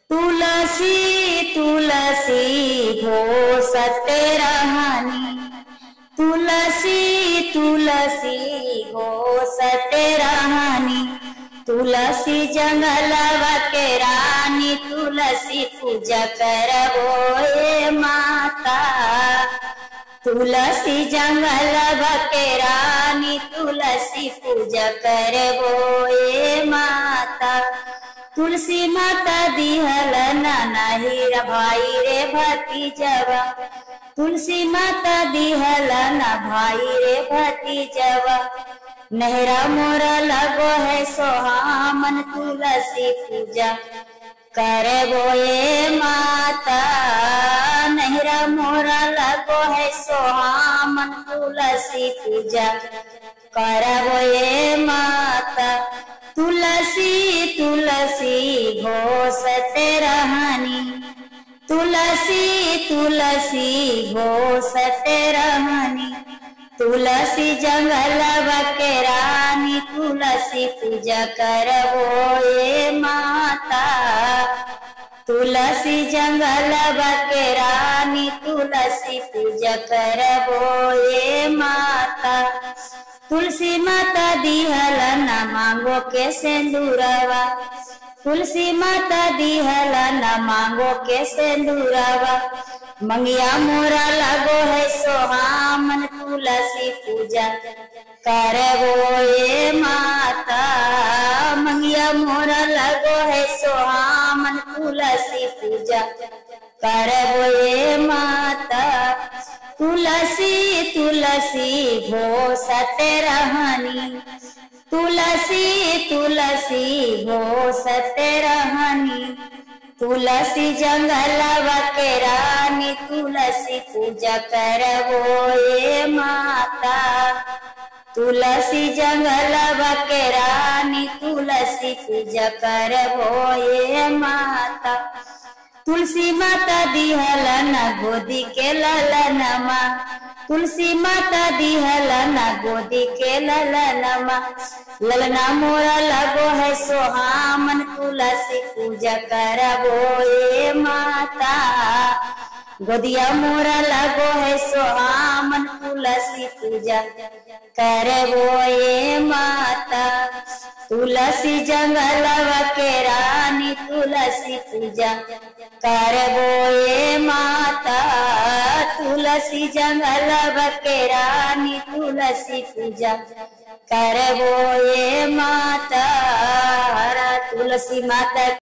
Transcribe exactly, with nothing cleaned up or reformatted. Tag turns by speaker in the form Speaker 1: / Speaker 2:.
Speaker 1: तुलसी तुलसी हो सत्य रहानी, तुलसी तुलसी हो सत्य रहानी। तुलसी जंगलवा के रानी, तुलसी पूजा करबो ए माता। तुलसी जंगलवा के रानी, तुलसी पूजा करबो ए माता। तुलसी माता दिहल नाना हीरा भाई रे भतीजवा, तुलसी माता दिहल ना भाई रे भतीजवा। नहरा मोरा लगो है सोहामन, तुलसी पूजा करबो ए माता। नहरा मोरा लगो है सोहामन, तुलसी पूजा करबो ए माता। तुलसी तुलसी हो सत्य रहानी, तुलसी तुलसी हो सत्य रहानी। तुलसी जंगलवा के रानी, तुलसी पूजा करबो ए माता। तुलसी जंगलवा के रानी, तुलसी पूजा करबो ए माता। तुलसी माता दिहल न मांगो के सिंदूरवा, तुलसी माता दिहल न मांगो के सिंदूरवा। मंगिया मोरा लगो है सोहामन, तुलसी पूजा करबो ए माता। मंगिया मोरा लगो है सोहामन, तुलसी पूजा करबो ए माता। तुलसी तुलसी हो सत्य रहानी, तुलसी तुलसी हो सत्य रहानी। तुलसी जंगलवा के रानी, तुलसी पूजा करबो ए माता। तुलसी जंगलवा के रानी, तुलसी पूजा करबो ए माता। तुलसी माता दिहल न गोदी के ललनमा, तुलसी माता दिहल न गोदी के ललनमा। ललना मोरा लगो है सोहामन, तुलसी पूजा करबो ए माता। गोदिया मोरा लगो है सोहामन, तुलसी पूजा करबो ए माता। तुलसी जंगलवा के रानी, तुलसी पूजा करबो ए माता। तुलसी जंगलवा के रानी, तुलसी पूजा करबो ए माता। तुलसी माता